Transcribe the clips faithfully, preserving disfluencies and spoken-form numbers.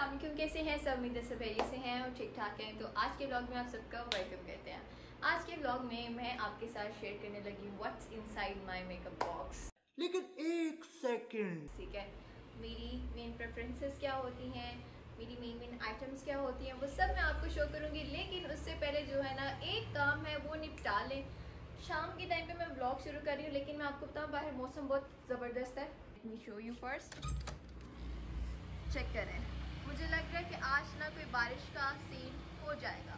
अस्सलाम वालेकुम, कैसे हैं सब? उम्मीद है सब बढ़िया से हैं और ठीक ठाक हैं। तो आज के व्लॉग में आप सबका वेलकम कहते हैं। आज के व्लॉग में मैं आपके साथ शेयर करने लगी what's inside my makeup box. लेकिन एक सेकंड, ठीक है, मेरी मेन प्रेफरेंसेस क्या होती हैं, मेरी मेन मेन आइटम्स क्या होती हैं, वो सब मैं आपको शो करूँगी। लेकिन उससे पहले जो है ना, एक काम है वो निपटा लें। शाम के टाइम पे मैं व्लॉग शुरू कर रही हूँ, लेकिन मैं आपको बताऊँ बाहर मौसम बहुत ज़बरदस्त है। Let me show you first. Check करें, मुझे लग रहा है कि आज ना कोई बारिश का सीन हो जाएगा।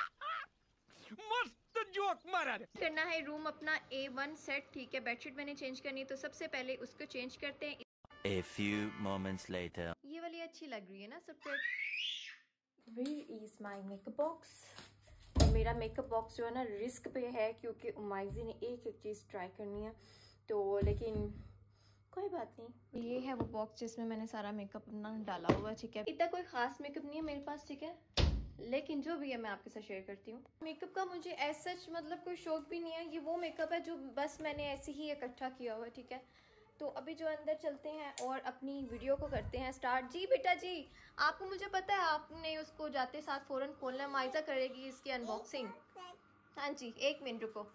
मस्त जोक मारा रे। करना है रूम अपना ए वन सेट। ठीक है, बेडशीट मैंने चेंज करनी है, तो सबसे पहले उसको चेंज करते हैं। A few moments later. ये वाली अच्छी लग रही है ना सबसे। Where is my makeup box? और मेरा मेकअप बॉक्स जो है ना रिस्क पे है, क्योंकि उमाइजी ने एक एक चीज़ ट्राई करनी है। तो लेकिन कोई बात नहीं, ये है वो बॉक्स जिसमें मैंने सारा मेकअप अपना डाला हुआ। ठीक है, इतना कोई खास मेकअप नहीं है मेरे पास, ठीक है, लेकिन जो भी है मैं आपके साथ शेयर करती हूँ। मेकअप का मुझे एज सच मतलब कोई शौक भी नहीं है। ये वो मेकअप है जो बस मैंने ऐसे ही इकट्ठा किया हुआ है। ठीक है, तो अभी जो अंदर चलते हैं और अपनी वीडियो को करते हैं स्टार्ट। जी बेटा जी, आपको मुझे पता है आपने उसको जाते साथ फौरन खोलना है। माइजा करेगी इसकी अनबॉक्सिंग। हाँ जी, एक मिनट रुको।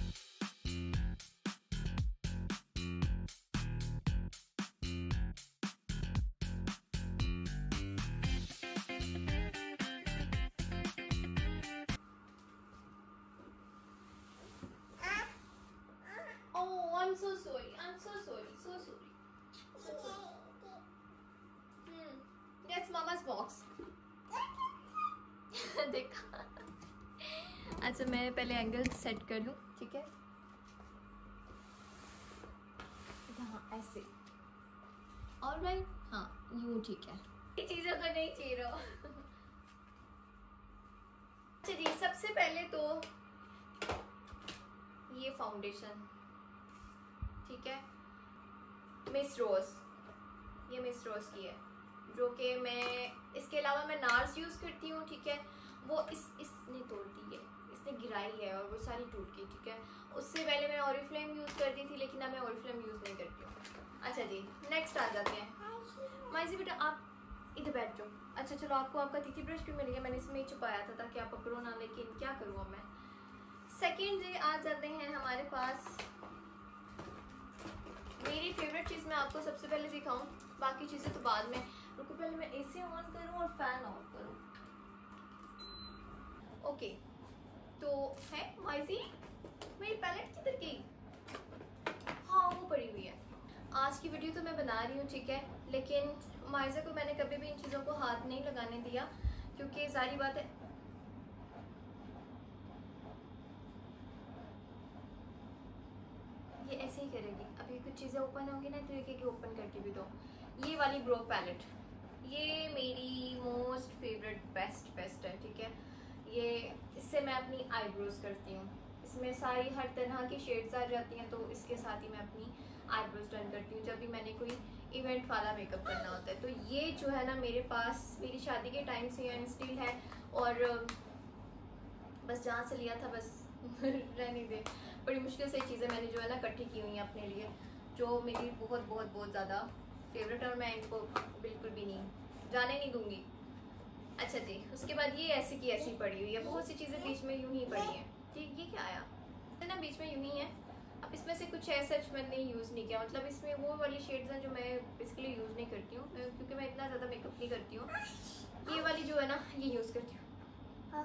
Oh, I'm so sorry. I'm so sorry. So sorry. So sorry. Hmm. That's Mama's box. देखा। अच्छा, मैं पहले एंगल सेट कर लूँ। ठीक है, हाँ ऐसे। ऑलराइट, हाँ यूँ ठीक है। ये चीज़ों को नहीं चीरो। अच्छा जी, सबसे पहले तो ये फाउंडेशन, ठीक है, मिस रोज, ये मिस रोज की है, जो कि मैं इसके अलावा मैं नार्स यूज़ करती हूँ। ठीक है, वो इस इसने तोड़ दी है, इसने गिराई है और वो सारी टूट गई। ठीक है, उससे पहले मैं ऑरिफ्लेम यूज़ करती थी, लेकिन अब मैं ऑरिफ्लेम यूज़ नहीं करती हूँ। अच्छा जी, नेक्स्ट आ जाते हैं। माइजी बेटा आप इधर बैठ जाओ। अच्छा चलो, आपको आपका तीखी ब्रश भी मिल गया, मैंने इसमें छुपाया था ताकि आप पकड़ो ना, लेकिन क्या करूँ अब मैं। सेकेंड जी आ जाते हैं हमारे पास। मेरी फेवरेट चीज़ मैं आपको सबसे पहले दिखाऊं, बाकी चीज़ें तो बाद में। रुको, पहले मैं एसी ऑन करूं और फैन ऑफ करूं। ओके, तो है माइजी, मेरी पैलेट किधर गई? हाँ वो पड़ी हुई है। आज की वीडियो तो मैं बना रही हूँ, ठीक है, लेकिन माइजा को मैंने कभी भी इन चीज़ों को हाथ नहीं लगाने दिया, क्योंकि सारी बात है ये ऐसे ही करेगी। अभी कुछ चीज़ें ओपन होंगी ना, तो ये ओपन करके भी दो। ये वाली ग्रो पैलेट, ये मेरी मोस्ट फेवरेट बेस्ट बेस्ट है। ठीक है, ये इससे मैं अपनी आईब्रोज करती हूँ। इसमें सारी हर तरह की शेड्स आ जाती हैं, तो इसके साथ ही मैं अपनी आईब्रोज डन करती हूँ जब भी मैंने कोई इवेंट वाला मेकअप करना होता है। तो ये जो है ना मेरे पास मेरी शादी के टाइम से एंड स्टिल है, और बस जहाँ से लिया था बस रहने दे। बड़ी मुश्किल से चीज़ें मैंने जो है ना इकट्ठी की हुई हैं अपने लिए, जो मेरी बहुत बहुत बहुत ज़्यादा फेवरेट है, और मैं इनको बिल्कुल भी नहीं जाने नहीं दूंगी। अच्छा जी, उसके बाद ये ऐसी की ऐसी पड़ी हुई है, बहुत सी चीज़ें बीच में यूं ही पड़ी हैं। ठीक, ये क्या आया ना, बीच में यूं ही है। अब इसमें से कुछ ऐसा मैंने यूज़ नहीं किया, मतलब इसमें वो वाली शेड्स हैं जो मैं बेसिकली यूज़ नहीं करती हूँ, क्योंकि मैं इतना ज़्यादा मेकअप नहीं करती हूँ। ये वाली जो है ना ये यूज़ करती हूँ।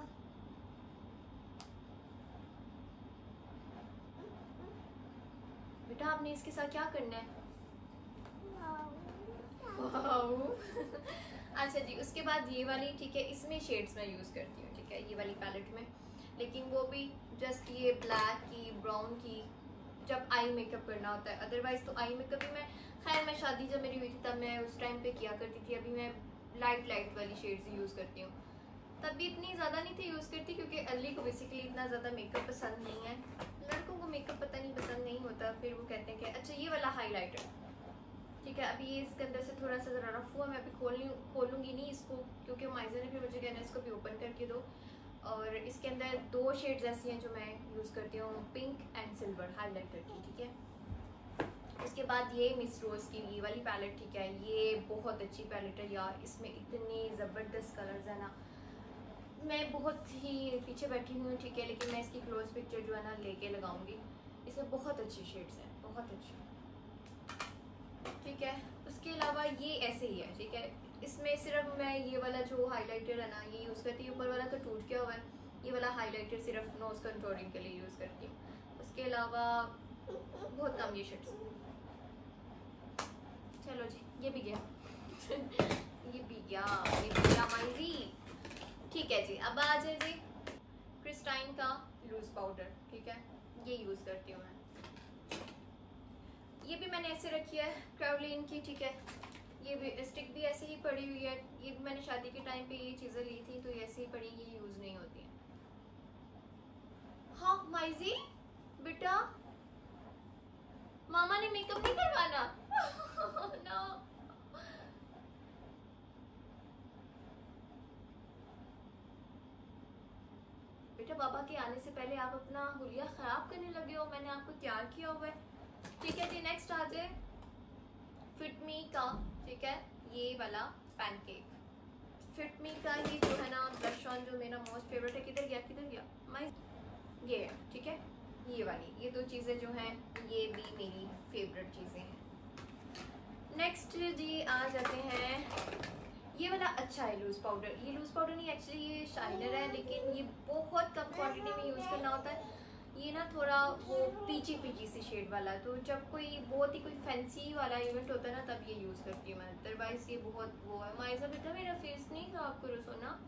बेटा आपने इसके साथ क्या करना है? अच्छा जी, उसके बाद ये वाली, ठीक है, इसमें शेड्स मैं यूज़ करती हूँ। ठीक है, ये वाली पैलेट में, लेकिन वो भी जस्ट ये ब्लैक की, ब्राउन की, जब आई मेकअप करना होता है। अदरवाइज तो आई मेकअप भी मैं, खैर मैं शादी जब मेरी हुई थी तब मैं उस टाइम पे किया करती थी। अभी मैं लाइट लाइट वाली शेड्स यूज़ करती हूँ। तब भी इतनी ज़्यादा नहीं थी यूज़ करती, क्योंकि अर्ली को बेसिकली इतना ज़्यादा मेकअप पसंद नहीं है। लड़कों को मेकअप पता नहीं पसंद नहीं होता, फिर वो कहते हैं कि अच्छा ये वाला हाइलाइटर। ठीक है, अभी ये इसके अंदर से थोड़ा सा ज़रा रफ हुआ, मैं अभी खोल खोलूँगी नहीं इसको, क्योंकि माइजा ने फिर मुझे कहना है इसको भी ओपन करके दो। और इसके अंदर दो शेड्स ऐसी हैं जो मैं यूज़ करती हूँ, पिंक एंड सिल्वर हाइलाइटर की। ठीक है, उसके बाद ये मिस रोज की ये वाली पैलेट, ठीक है, ये बहुत अच्छी पैलेट है यार। इसमें इतने ज़बरदस्त कलर्स है ना, मैं बहुत ही पीछे बैठी हुई हूँ, ठीक है, लेकिन मैं इसकी क्लोज पिक्चर जो है ना लेके लगाऊंगी। इसमें बहुत अच्छी शेड्स हैं, बहुत अच्छी, ठीक है। उसके अलावा ये ऐसे ही है, ठीक है। इसमें सिर्फ मैं ये वाला जो हाइलाइटर है ना ये यूज़ करती हूँ। ऊपर वाला तो टूट गया हुआ है, ये वाला हाइलाइटर सिर्फ नोज कंट्रोलिंग के लिए यूज़ करती हूँ। उसके अलावा बहुत कम ये शेड्स। चलो जी, ये भी गया ये भी गया ये भी गया माइजी, ठीक है जी। अब आ जाए जी क्रिस्टाइन का लूज पाउडर, ठीक है, ये यूज़ करती हूँ मैं। ये भी मैंने ऐसे रखी है क्राउलिन की, ठीक है। ये भी स्टिक भी ऐसे ही पड़ी हुई है, ये भी मैंने शादी के टाइम पे ये चीज़ें ली थी तो ये ऐसे ही पड़ी, ये यूज़ नहीं होती हैं। हाँ माइजी बेटा, मामा ने मेकअप नहीं करवाना नो। बेटा बाबा के आने से पहले आप अपना हुलिया खराब करने लगे हो, मैंने आपको तैयार किया हुआ है, ठीक है जी। नेक्स्ट आ जाए फिट मी का, ठीक है, ये वाला पैनकेक। फिट मी का ये जो है ना ब्लश ऑन जो मेरा मोस्ट फेवरेट है, किधर गया किधर गया माय, ये है, ठीक है। ये वाली ये दो चीज़ें जो हैं ये भी मेरी फेवरेट चीज़ें हैं। नेक्स्ट जी आ जाते हैं, ये वाला अच्छा है लूज पाउडर। ये लूज पाउडर नहीं, एक्चुअली ये शाइनर है, लेकिन ये बहुत कम क्वांटिटी में यूज़ करना होता है। ये ना थोड़ा वो पीची पीची सी शेड वाला, तो जब कोई बहुत ही कोई फैंसी वाला इवेंट होता है ना तब ये यूज़ करती हूँ मैं, अदरवाइज ये बहुत वो है। माइजा बेटा मेरा फेस नहीं खराब करो सोना।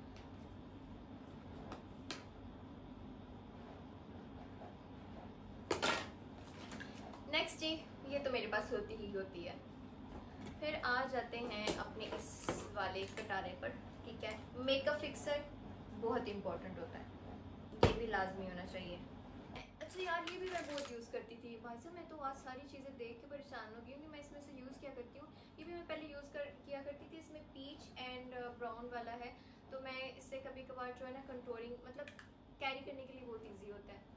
नेक्स्ट जी, ये तो मेरे पास होती ही होती है। फिर आ जाते हैं अपने इस वाले कटारे पर, ठीक है। मेकअप फिक्सर बहुत इंपॉर्टेंट होता है, ये भी लाजमी होना चाहिए। अच्छा यार, ये भी मैं बहुत यूज़ करती थी भाई साहब, मैं तो आज सारी चीज़ें देख के परेशान हो गई हूँ कि मैं इसमें से यूज़ क्या करती हूँ। ये भी मैं पहले यूज़ कर किया करती थी। इसमें पीच एंड ब्राउन वाला है, तो मैं इससे कभी कभार जो है ना कंटूरिंग मतलब कैरी करने के लिए बहुत ईजी होता है।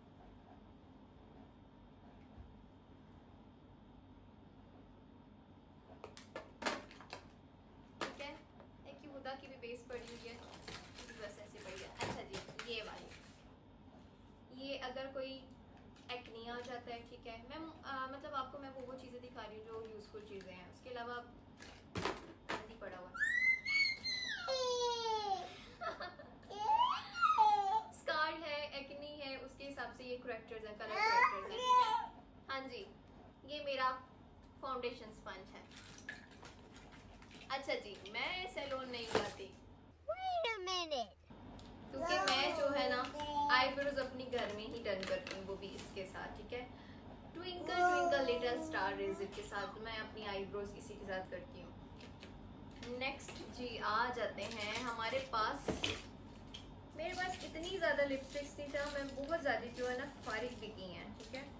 ठीक है, एक ही हुदा की भी बेस पड़ी हुई है, बस ऐसे पड़ी है। अच्छा जी, ये वाली, ये अगर कोई एक्ने आ जाता है, ठीक है, मैं आ, मतलब आपको मैं वो वो चीज़ें दिखा रही हूँ जो यूज़फुल चीज़ें हैं। उसके अलावा जल्दी पड़ा हुआ स्कार है, एक्ने है, उसके हिसाब से ये करेक्टर्स हैं, कलर करेक्टर्स हैं, ठीक है। हाँ जी, ये मेरा फाउंडेशन स्पंज है। अच्छा जी, मैं सैलून नहीं जाती क्योंकि मैं जो है ना आईब्रोज अपनी घर में ही डन करती हूँ, वो भी इसके साथ, ठीक है। Twinkle twinkle little star razor के साथ मैं अपनी आईब्रोज इसी के साथ करती हूँ। नेक्स्ट जी आ जाते हैं हमारे पास, मेरे पास इतनी ज़्यादा लिपस्टिक्स थी तो मैं बहुत ज़्यादा जो है ना फारिग भी की हैं, ठीक है।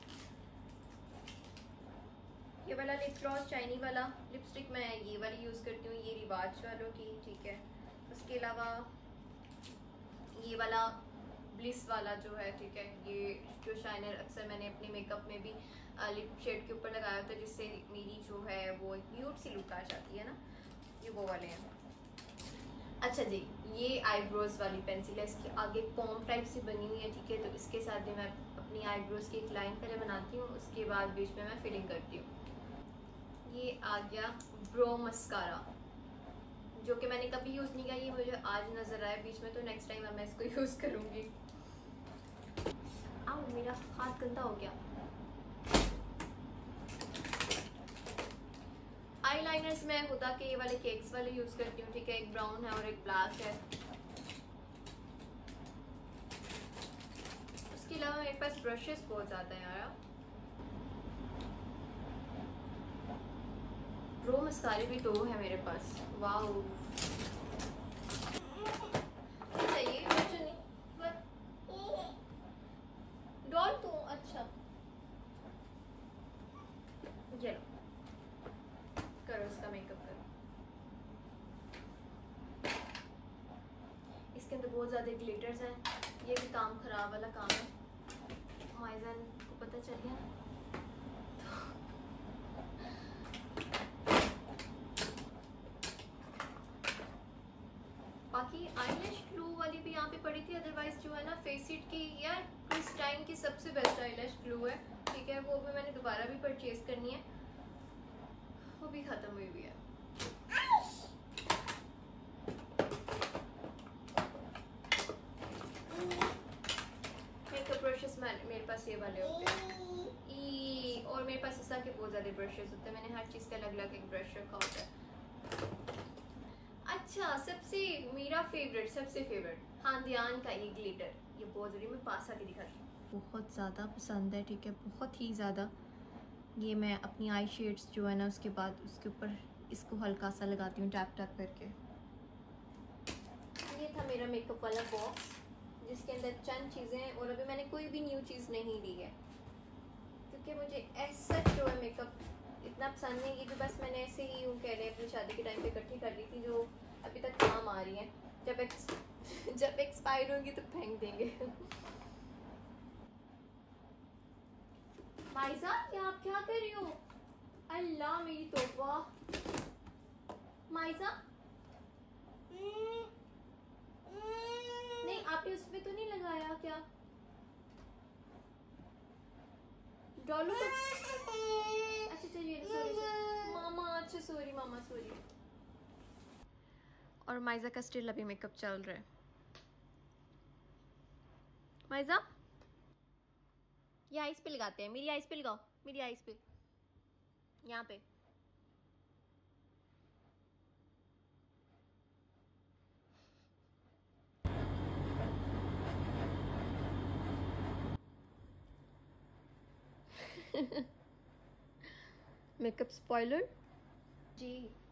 ये वाला लिप ग्लॉस शाइनी वाला लिपस्टिक मैं ये वाली यूज़ करती हूँ, ये रिवाज वालों की, ठीक है। उसके अलावा ये वाला ब्लिस वाला जो है, ठीक है, ये जो शाइनर अक्सर मैंने अपने मेकअप में भी लिप शेड के ऊपर लगाया होता है, जिससे मेरी जो है वो एक न्यूड सी लुक आ जाती है ना, ये वो वाले हैं। अच्छा जी, ये आईब्रोज वाली पेंसिल है, इसके आगे कॉम टाइप से बनी हुई है, ठीक है। तो इसके साथ भी मैं अपनी आईब्रोज की एक लाइन पहले बनाती हूँ, उसके बाद बीच में मैं फिलिंग करती हूँ। ये आ गया ब्रो मस्कारा, जो कि मैंने कभी यूज़ नहीं किया, ये मुझे आज नज़र आया बीच में, तो नेक्स्ट टाइम मैं इसको यूज़ करूँगी। आओ, मेरा हाथ गंदा हो गया। आईलाइनर्स मैं हुदा के ये वाले केक्स वाले यूज़ करती हूँ, ठीक है। एक ब्राउन है और एक ब्लैक है। उसके अलावा मेरे पास ब्रशेस बहुत ज़्यादा हैं यार। ब्रो मस्कारे भी दो है मेरे पास, वाओ। चाहिए डॉल तो अच्छा, ये लो, करो इसका मेकअप करो। इसके अंदर बहुत ज़्यादा ग्लिटर्स हैं, ये भी काम खराब वाला काम है। माइजान को पता चल गया बाकी आईलैश ग्लू वाली भी यहाँ पे पड़ी थी, अदरवाइज जो है ना फेसिट की या इस टाइम की सबसे बेस्ट आईलैश ग्लू है, ठीक है। वो भी मैंने दोबारा भी परचेज करनी है, वो भी खत्म हुई हुई है। मेकअप ब्रशेस मेरे पास ये वाले होते हैं ई, और मेरे पास इस तरह के बहुत ज़्यादा ब्रशेस होते हैं, मैंने हर चीज़ का अलग अलग एक ब्रश रखा होता है। अच्छा, सबसे मेरा फेवरेट सबसे फेवरेट हाँ ध्यान का ये ग्लिटर, ये बहुत ज़रूरी, मैं पास आके दिखाती हूँ, बहुत ज़्यादा पसंद है, ठीक है, बहुत ही ज़्यादा। ये मैं अपनी आई शेड्स जो है ना उसके बाद उसके ऊपर इसको हल्का सा लगाती हूँ टैप टैप करके। ये था मेरा मेकअप वाला बॉक्स जिसके अंदर चंद चीज़ें हैं, और अभी मैंने कोई भी न्यू चीज़ नहीं ली है क्योंकि मुझे ऐसा जो है मेकअप इतना पसंद नहीं। ये भी बस मैंने ऐसे ही यूँ कह रहे अपनी शादी के टाइम पे इकट्ठी कर ली थी, जो अभी तक काम आ रही है, जब एक्स जब एक्सपायर होंगी तो फेंक देंगे। माइजा, ये आप क्या कर रही हो? अल्लाह मेरी तौबा। माइजा नहीं, आपने उसमें तो नहीं लगाया क्या? डॉलू को अच्छा चलिए, सॉरी मामा, अच्छा सॉरी मामा, सॉरी। और माइजा का स्टिल अभी मेकअप चल रहा है। माइजा, ये आइस पे लगाते हैं, मेरी आइस पे लगाओ, मेरी आइस पे, यहाँ पे। मेकअप स्पॉइलर जी।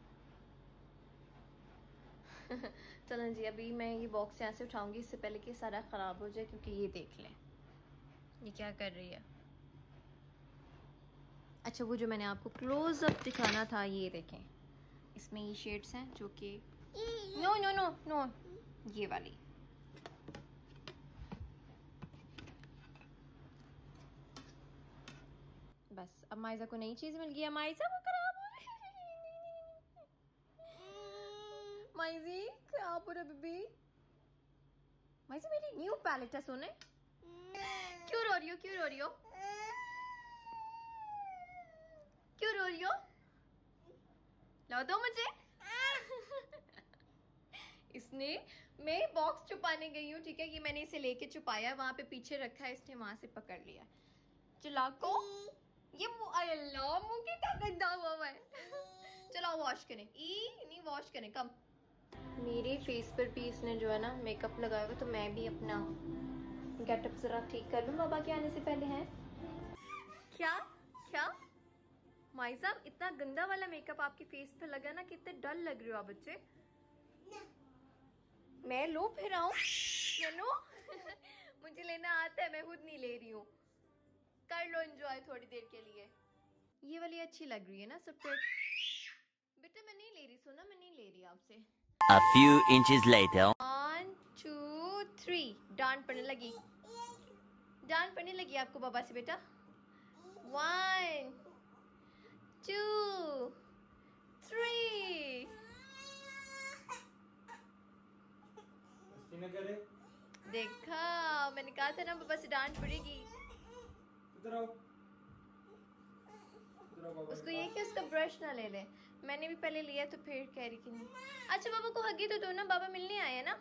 चलें जी, अभी मैं ये बॉक्स यहाँ से उठाऊंगी इससे पहले कि सारा ख़राब हो जाए, क्योंकि ये देख लें ये क्या कर रही है। अच्छा, वो जो मैंने आपको क्लोज अप दिखाना था, ये देखें, इसमें ये शेड्स हैं जो कि नो नो नो नो ये वाली। बस अब माइजा को नई चीज मिल गई है, माइजा वो खराब हो रही है। माइजी खराब हो रहा बेबी। माइजी मेरी न्यू पैलेट है, सोने क्यों रो रही हो, क्यों रो रही हो, क्यों रो रही हो? ला दो मुझे। इसने, मैं बॉक्स छुपाने गई हूँ, ठीक है, ये मैंने इसे लेके छुपाया, वहां पे पीछे रखा है, इसने वहां से पकड़ लिया। चला को ये अल्लाह मुंह कितना गंदा हुआ हुआ है। चलो वॉश करें, ई नहीं वॉश करें कम। मेरे फेस पर भी इसने जो है ना मेकअप लगाया हुआ, तो मैं भी अपना गेटअप जरा ठीक कर लूँ बाबा के आने से पहले। हैं क्या क्या माइजा, इतना गंदा वाला मेकअप आपके फेस पे लगा ना, कितने डल लग रहे हो आप बच्चे। मैं लो फिर आऊं, लो। मुझे लेना आता है, मैं खुद नहीं ले रही हूँ, कर लो एंजॉय थोड़ी देर के लिए। ये वाली अच्छी लग रही है ना सेपरेट। बेटा मैं नहीं ले रही, सुना, मैं नहीं ले रही आपसे। A few inches later. One, two, three. डांट पड़ने लगी, डांट पड़ने लगी आपको बाबा से बेटा। One, two, three. देखा, मैंने कहा था ना बाबा से डांट पड़ेगी। इधर आओ, उसको ये कि उसका ब्रश ना ले ले, मैंने भी पहले लिया तो फिर कह रही कि नहीं। अच्छा बाबा को हगी तो दो ना, बाबा मिलने आए ना।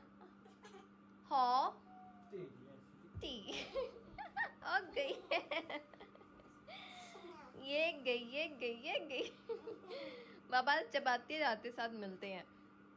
हाँ टी आ गई ये गई ये गई ये गई। बाबा जब आते जाते साथ मिलते हैं।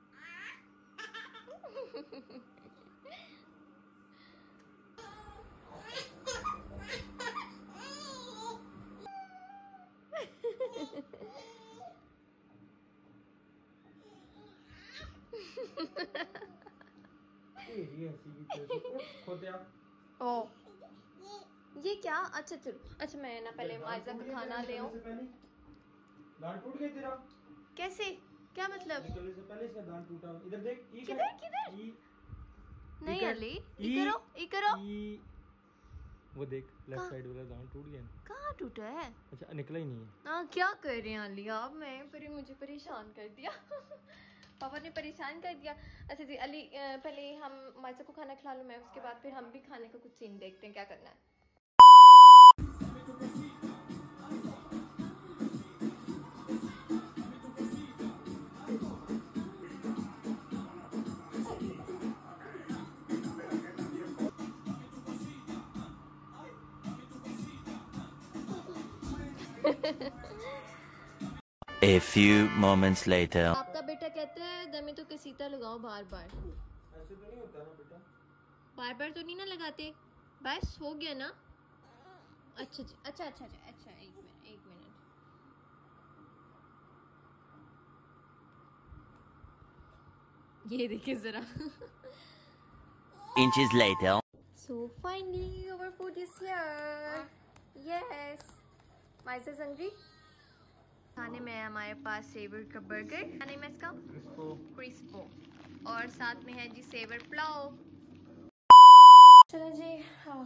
ओ ये क्या, अच्छा चलो, अच्छा मैं ना पहले माइजा का खाना ले आऊं। दांत टूट गया तेरा, कैसे, क्या मतलब? निकलने से पहले इसका दांत टूटा। इधर देख, ई किधर किधर? नहीं अली, ई करो ई करो। ई वो देख, लेफ्ट साइड वाला दांत टूट गया। कहाँ टूटा है? अच्छा निकला ही नहीं है। हाँ क्या कर रहे हैं अली आप, मैं फिर मुझे परेशान कर दिया। पापा ने परेशान कर दिया। अच्छा जी अली, अ, पहले हम माइजा को खाना खिला लूँ मैं, उसके बाद फिर हम भी खाने का कुछ सीन देखते हैं क्या करना है। A few moments later. आपका बेटा कहता है दमे तो कसीता लगाओ बार बार। ऐसे तो नहीं होता ना बेटा। बार बार तो नहीं ना लगाते, बस हो गया ना। अच्छा जी, अच्छा अच्छा अच्छा अच्छा एक मिनट एक मिनट ये देखिए जरा। Inches later. So finally our food is here. Yes. Maisa's hungry. खाने में है हमारे पास सेवर का बर्गर, क्या नाम है इसका? क्रिस्पो। क्रिस्पो। और साथ में है जी सेवर पुलाव। चलो जी, हाँ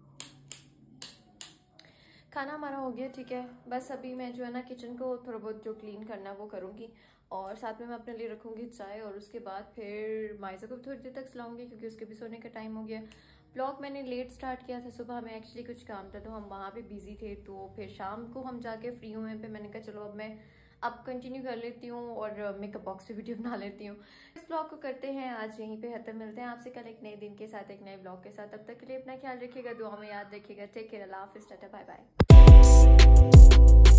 खाना हमारा हो गया, ठीक है। बस अभी मैं जो है ना किचन को थोड़ा बहुत जो क्लीन करना है वो करूँगी, और साथ में मैं अपने लिए रखूँगी चाय, और उसके बाद फिर माइजा को भी थोड़ी देर तक सुलाऊंगी क्योंकि उसके भी सोने का टाइम हो गया। ब्लॉग मैंने लेट स्टार्ट किया था, सुबह हमें एक्चुअली कुछ काम था तो हम वहाँ पे बिजी थे, तो फिर शाम को हम जाके फ्री हुए पे मैंने कहा चलो अब मैं अब कंटिन्यू कर लेती हूँ और मेकअप बॉक्स पे वीडियो बना लेती हूँ। इस ब्लॉग को करते हैं आज यहीं पे खत्म। मिलते हैं आपसे कल एक नए दिन के साथ, एक नए ब्लॉग के साथ। तब तक के लिए अपना ख्याल रखिएगा, दुआ में याद रखिएगा। टेक केयर, अल्लाह हाफिज़, टाटा बाय बाय।